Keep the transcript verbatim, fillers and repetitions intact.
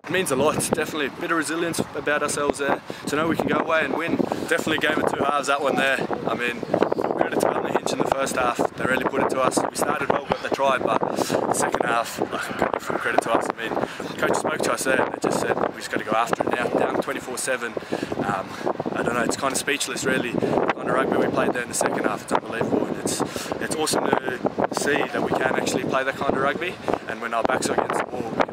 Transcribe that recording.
It means a lot. It's definitely a bit of resilience about ourselves there. To know we can go away and win. Definitely a game of two halves, that one there. I mean, credit to Ballynahinch in the first half. They really put it to us. We started well, got the try, but the second half, like, full credit to us. I mean, the coach spoke to us there and they just said, we just got to go after it now. Down twenty-four seven. Um, I don't know, it's kind of speechless really. The kind of rugby we played there in the second half, it's unbelievable. And it's, it's awesome to see that we can actually play that kind of rugby. And when our backs are against the wall,